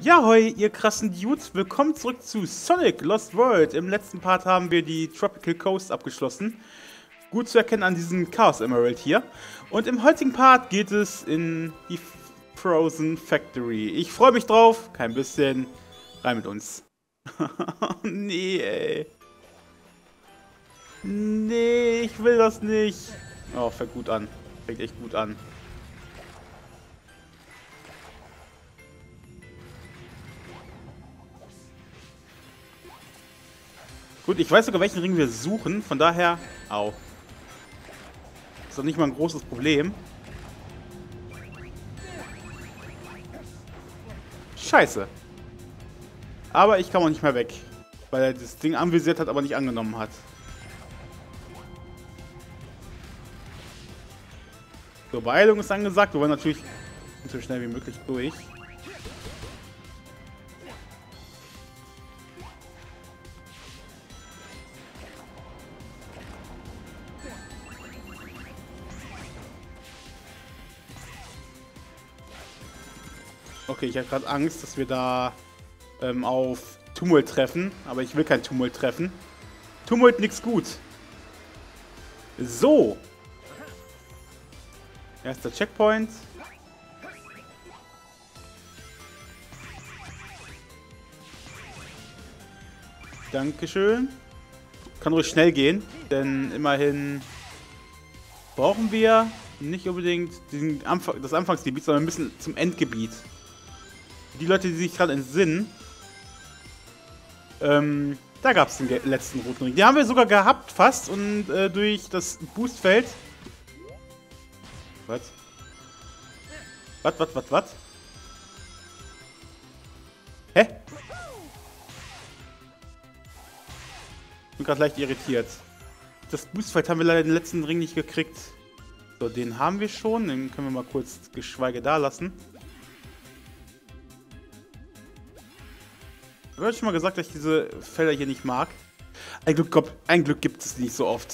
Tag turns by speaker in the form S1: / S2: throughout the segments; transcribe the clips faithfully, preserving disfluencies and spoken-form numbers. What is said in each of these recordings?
S1: Ja, hoi, ihr krassen Dudes, willkommen zurück zu Sonic Lost World. Im letzten Part haben wir die Tropical Coast abgeschlossen. Gut zu erkennen an diesem Chaos Emerald hier. Und im heutigen Part geht es in die Frozen Factory. Ich freue mich drauf, kein bisschen. Rein mit uns. Nee, ey. Nee, ich will das nicht. Oh, fängt gut an. Fängt echt gut an. Gut, ich weiß sogar, welchen Ring wir suchen, von daher... Au. Ist doch nicht mal ein großes Problem. Scheiße. Aber ich kann auch nicht mehr weg. Weil er das Ding anvisiert hat, aber nicht angenommen hat. So, Beeilung ist angesagt. Wir wollen natürlich so schnell wie möglich durch. Okay, ich habe gerade Angst, dass wir da ähm, auf Tumult treffen. Aber ich will kein Tumult treffen. Tumult nix gut. So. Erster Checkpoint. Dankeschön. Kann ruhig schnell gehen, denn immerhin brauchen wir nicht unbedingt diesen Anfang, das Anfangsgebiet, sondern ein bisschen zum Endgebiet. Die Leute, die sich gerade entsinnen, ähm, da gab es den letzten roten Ring. Den haben wir sogar gehabt, fast, und äh, durch das Boostfeld. Was? Was, was, was, was? Hä? Ich bin gerade leicht irritiert. Das Boostfeld haben wir leider den letzten Ring nicht gekriegt. So, den haben wir schon. Den können wir mal kurz Geschweige da lassen. Ich habe schon mal gesagt, dass ich diese Felder hier nicht mag. Ein Glück, ein Glück gibt es nicht so oft.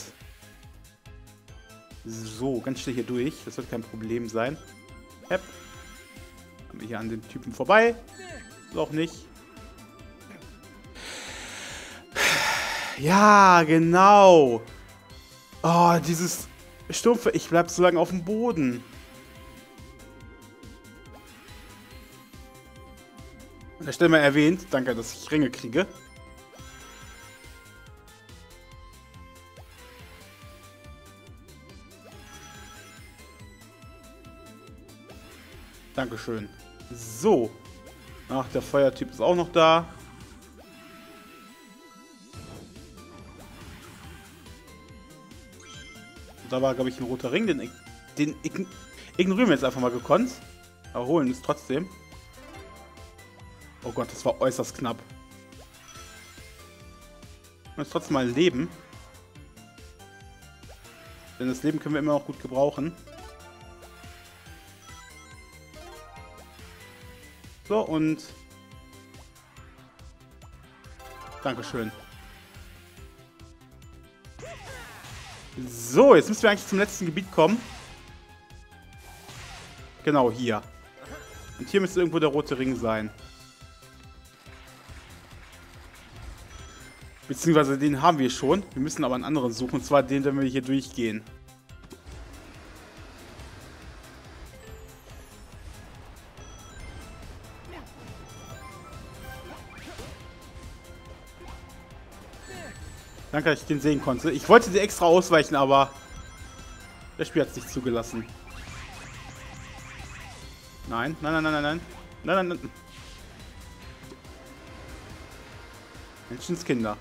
S1: So, ganz schnell hier durch. Das wird kein Problem sein. Hepp. Haben wir hier an den Typen vorbei. Auch nicht. Ja, genau. Oh, dieses Stumpfe. Ich bleib so lange auf dem Boden. An der Stelle mal erwähnt. Danke, dass ich Ringe kriege. Dankeschön. So. Ach, der Feuertyp ist auch noch da. Da war, glaube ich, ein roter Ring. Den, den ignorieren wir jetzt einfach mal gekonnt. Erholen ist trotzdem. Oh Gott, das war äußerst knapp. Und jetzt trotzdem mal leben. Denn das Leben können wir immer noch gut gebrauchen. So, und... Dankeschön. So, jetzt müssen wir eigentlich zum letzten Gebiet kommen. Genau, hier. Und hier müsste irgendwo der rote Ring sein. Beziehungsweise den haben wir schon. Wir müssen aber einen anderen suchen. Und zwar den, wenn wir hier durchgehen. Danke, dass ich den sehen konnte. Ich wollte dir extra ausweichen, aber das Spiel hat es nicht zugelassen. Nein, nein, nein, nein, nein, nein. Nein, nein, nein. Menschenskinder.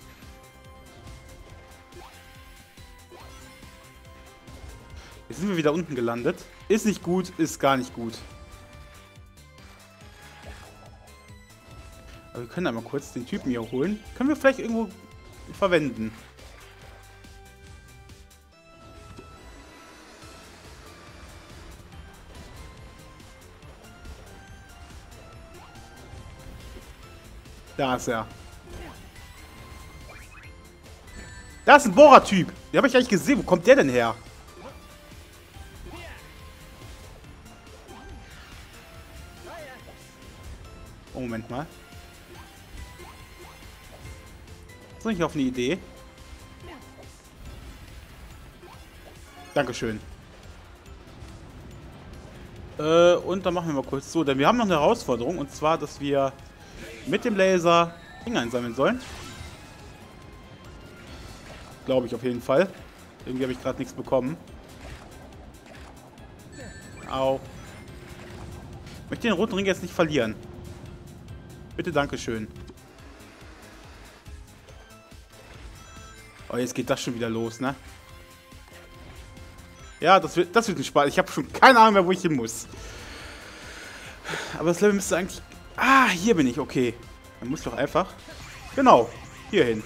S1: Jetzt sind wir wieder unten gelandet. Ist nicht gut, ist gar nicht gut. Aber wir können einmal kurz den Typen hier holen. Können wir vielleicht irgendwo verwenden. Da ist er. Da ist ein Bohrer-Typ. Den habe ich eigentlich gesehen. Wo kommt der denn her? Oh, Moment mal. Ist nicht auf eine Idee? Dankeschön. Äh, und dann machen wir mal kurz so, denn wir haben noch eine Herausforderung, und zwar, dass wir mit dem Laser Dinge einsammeln sollen. Glaube ich auf jeden Fall. Irgendwie habe ich gerade nichts bekommen. Au. Ich möchte den roten Ring jetzt nicht verlieren. Bitte, Dankeschön. Oh, jetzt geht das schon wieder los, ne? Ja, das wird, das wird ein Spaß. Ich habe schon keine Ahnung mehr, wo ich hin muss. Aber das Level müsste eigentlich... Ah, hier bin ich, okay. Dann muss ich doch einfach... Genau, hier hin.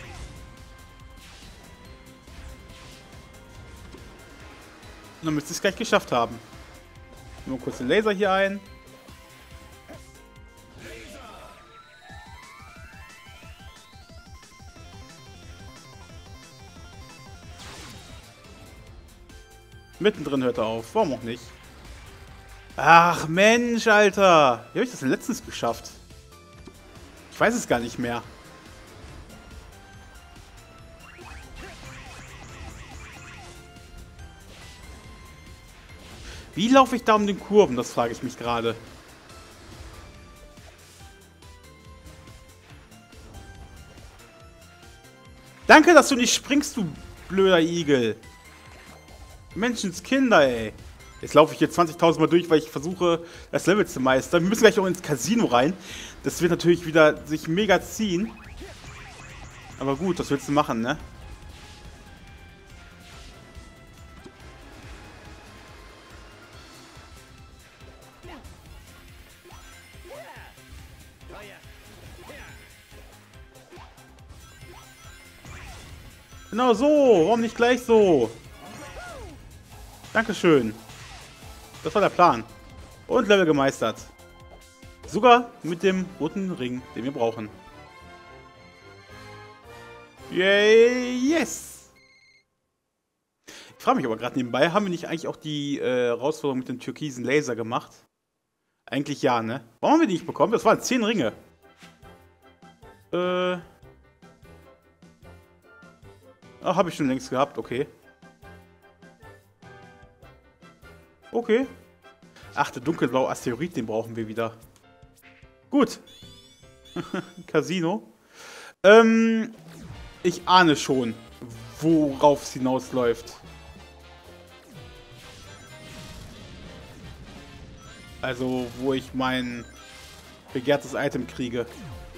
S1: Und dann müsste ich es gleich geschafft haben. Nur kurz den Laser hier ein. Mittendrin hört er auf. Warum auch nicht? Ach Mensch, Alter. Wie habe ich das denn letztens geschafft? Ich weiß es gar nicht mehr. Wie laufe ich da um den Kurven? Das frage ich mich gerade. Danke, dass du nicht springst, du blöder Igel. Menschenskinder, ey. Jetzt laufe ich hier zwanzigtausend Mal durch, weil ich versuche, das Level zu meistern. Wir müssen gleich noch ins Casino rein. Das wird natürlich wieder sich mega ziehen. Aber gut, was willst du machen, ne? Genau so. Warum nicht gleich so? Dankeschön. Das war der Plan. Und Level gemeistert. Sogar mit dem roten Ring, den wir brauchen. Yay, yes! Ich frage mich aber gerade nebenbei, haben wir nicht eigentlich auch die äh, Herausforderung mit dem türkisen Laser gemacht? Eigentlich ja, ne? Warum haben wir die nicht bekommen? Das waren zehn Ringe. Äh... Ach, habe ich schon längst gehabt, okay. Okay. Ach, der dunkelblaue Asteroid, den brauchen wir wieder. Gut. Casino. Ähm, ich ahne schon, worauf es hinausläuft. Also, wo ich mein begehrtes Item kriege.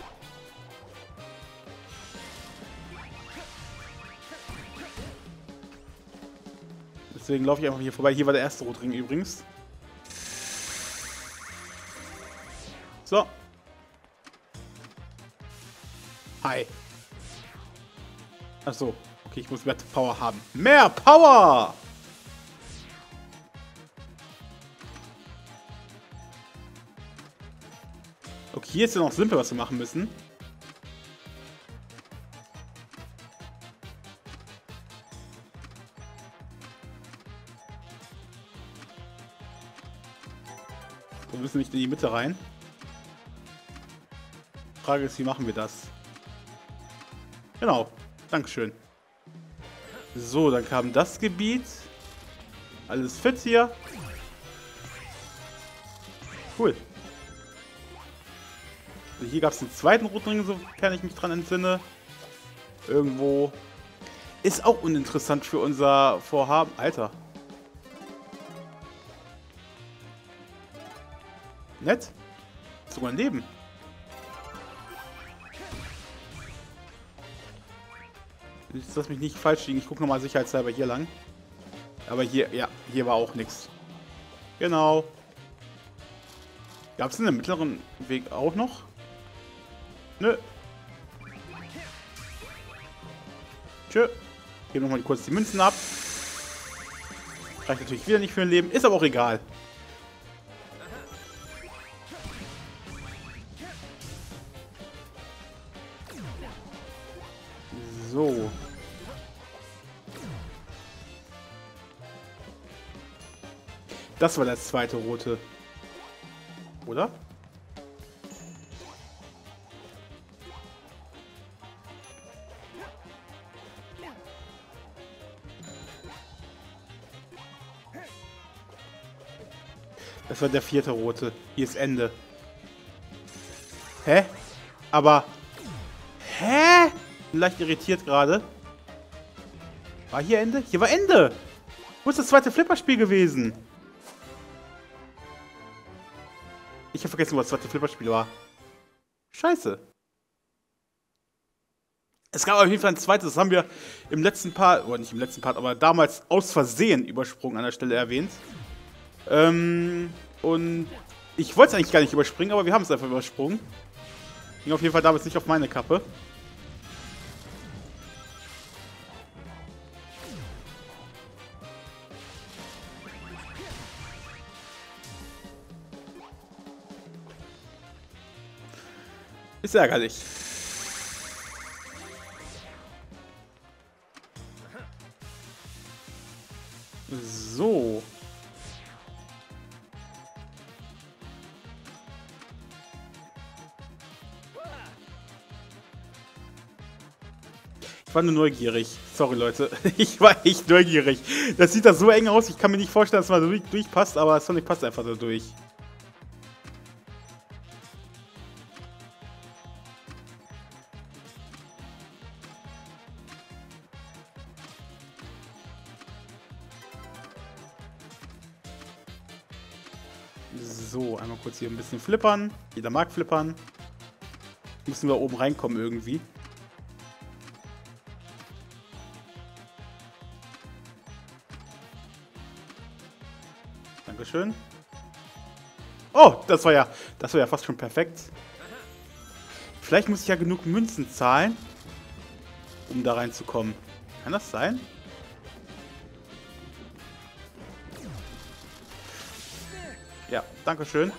S1: Deswegen laufe ich einfach hier vorbei. Hier war der erste Rotring übrigens. So. Hi. Achso. Okay, ich muss mehr Power haben. Mehr Power! Okay, hier ist ja noch simpel, was wir machen müssen. Wir müssen nicht in die Mitte rein. Die Frage ist, wie machen wir das? Genau. Dankeschön. So, dann kam das Gebiet. Alles fit hier. Cool. Also hier gab es einen zweiten Rotring, sofern ich mich dran entsinne. Irgendwo. Ist auch uninteressant für unser Vorhaben. Alter. Nett. Sogar ein Leben. Jetzt lass mich nicht falsch liegen. Ich gucke nochmal sicherheitshalber hier lang. Aber hier, ja, hier war auch nichts. Genau. Gab es in dem mittleren Weg auch noch? Nö. Tschö. Geben nochmal kurz die Münzen ab. Reicht natürlich wieder nicht für ein Leben. Ist aber auch egal. So. Das war der zweite rote. Oder? Das war der vierte rote. Hier ist Ende. Hä? Aber... Hä? Bin leicht irritiert gerade. War hier Ende? Hier war Ende! Wo ist das zweite Flipperspiel gewesen? Ich habe vergessen, wo das zweite Flipperspiel war. Scheiße. Es gab auf jeden Fall ein zweites, das haben wir im letzten Part, oder nicht im letzten Part, aber damals aus Versehen übersprungen an der Stelle erwähnt. Ähm, und ich wollte es eigentlich gar nicht überspringen, aber wir haben es einfach übersprungen. Ging auf jeden Fall damals nicht auf meine Kappe. Ist ärgerlich. So. Ich war nur neugierig. Sorry, Leute. Ich war echt neugierig. Das sieht da so eng aus. Ich kann mir nicht vorstellen, dass man durch, durchpasst, aber Sonic passt einfach da durch. So, einmal kurz hier ein bisschen flippern. Jeder mag flippern. Müssen wir oben reinkommen irgendwie. Dankeschön. Oh, das war ja, das war ja fast schon perfekt. Vielleicht muss ich ja genug Münzen zahlen, um da reinzukommen. Kann das sein? Ja, dankeschön.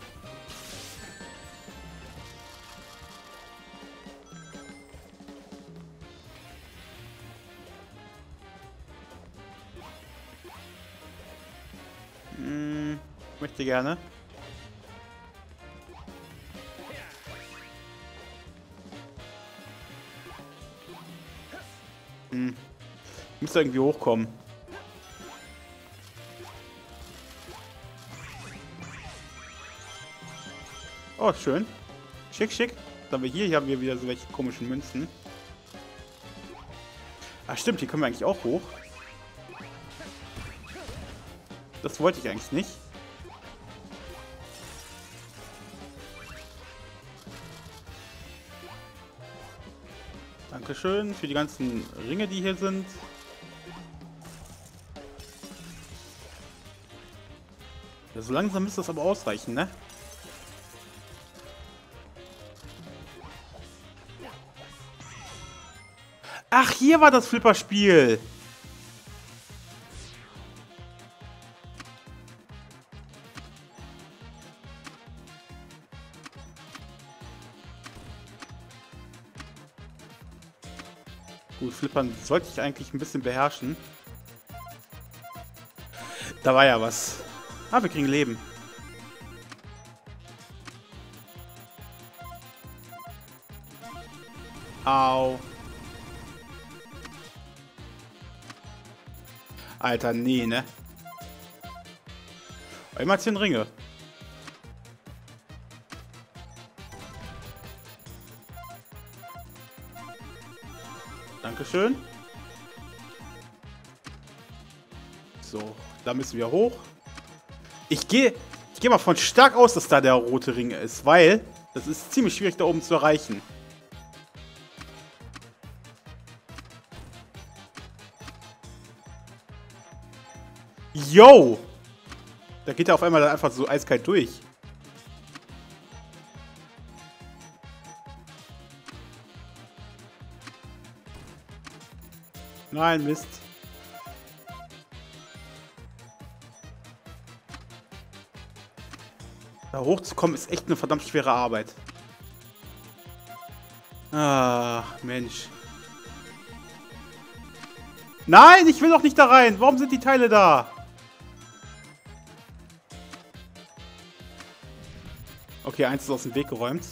S1: Hm, möchte gerne. Hm. Ich muss da irgendwie hochkommen. Oh, schön. Schick, schick. Dann haben wir hier, hier haben wir wieder so welche komischen Münzen. Ah, stimmt, hier können wir eigentlich auch hoch. Das wollte ich eigentlich nicht. Dankeschön für die ganzen Ringe, die hier sind. Ja, so langsam müsste das aber ausreichen, ne? Ach, hier war das Flipperspiel. Gut, Flippern sollte ich eigentlich ein bisschen beherrschen. Da war ja was. Ah, wir kriegen Leben. Au. Alter, nee, ne? Immer zehn Ringe. Dankeschön. So, da müssen wir hoch. Ich gehe ich gehe mal von stark aus, dass da der rote Ring ist, weil das ist ziemlich schwierig da oben zu erreichen. Yo! Da geht er auf einmal dann einfach so eiskalt durch. Nein, Mist. Da hochzukommen ist echt eine verdammt schwere Arbeit. Ach, Mensch. Nein, ich will doch nicht da rein. Warum sind die Teile da? Okay, eins ist aus dem Weg geräumt.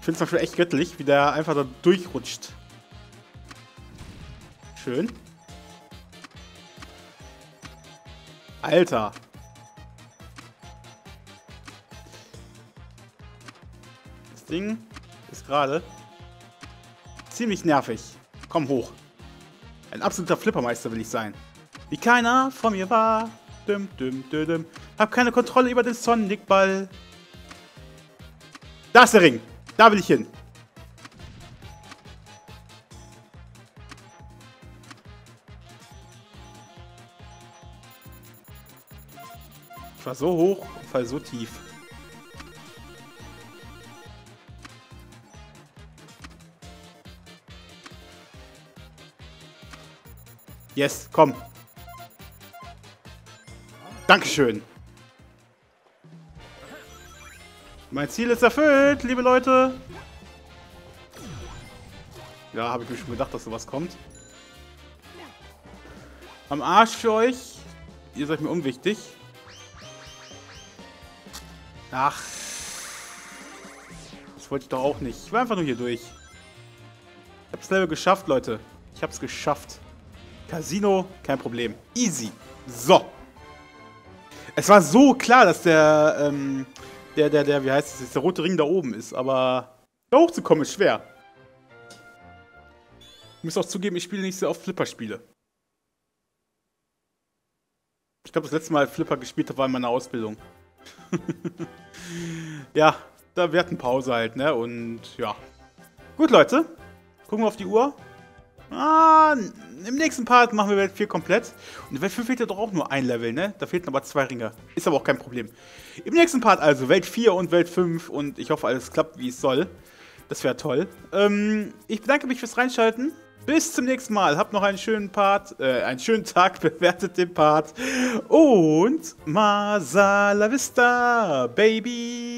S1: Ich finde es schon echt göttlich, wie der einfach da durchrutscht. Schön. Alter. Das Ding ist gerade ziemlich nervig. Komm hoch. Ein absoluter Flippermeister will ich sein. Wie keiner von mir war. Düm, düm, düm, düm. Hab keine Kontrolle über den Sonic-Ball. Da ist der Ring. Da will ich hin. Ich war so hoch und fall so tief. Yes, komm. Dankeschön. Mein Ziel ist erfüllt, liebe Leute. Ja, habe ich mir schon gedacht, dass sowas kommt. Am Arsch für euch. Ihr seid mir unwichtig. Ach. Das wollte ich doch auch nicht. Ich war einfach nur hier durch. Ich hab's Level geschafft, Leute. Ich hab's geschafft. Casino, kein Problem. Easy. So. Es war so klar, dass der, ähm, der, der, der, wie heißt es jetzt, der rote Ring da oben ist, aber da hochzukommen ist schwer. Ich muss auch zugeben, ich spiele nicht sehr oft Flipper-Spiele. Ich glaube, das letzte Mal Flipper gespielt habe, war in meiner Ausbildung. Ja, da wir hatten Pause halt, ne, und ja. Gut, Leute. Gucken wir auf die Uhr. Ah, im nächsten Part machen wir Welt vier komplett. Und in Welt fünf fehlt ja doch auch nur ein Level, ne? Da fehlten aber zwei Ringe. Ist aber auch kein Problem. Im nächsten Part also Welt vier und Welt fünf. Und ich hoffe, alles klappt, wie es soll. Das wäre toll. Ähm, ich bedanke mich fürs Reinschalten. Bis zum nächsten Mal. Habt noch einen schönen Part, äh, einen schönen Tag. Bewertet den Part. Und Masala Vista, Baby.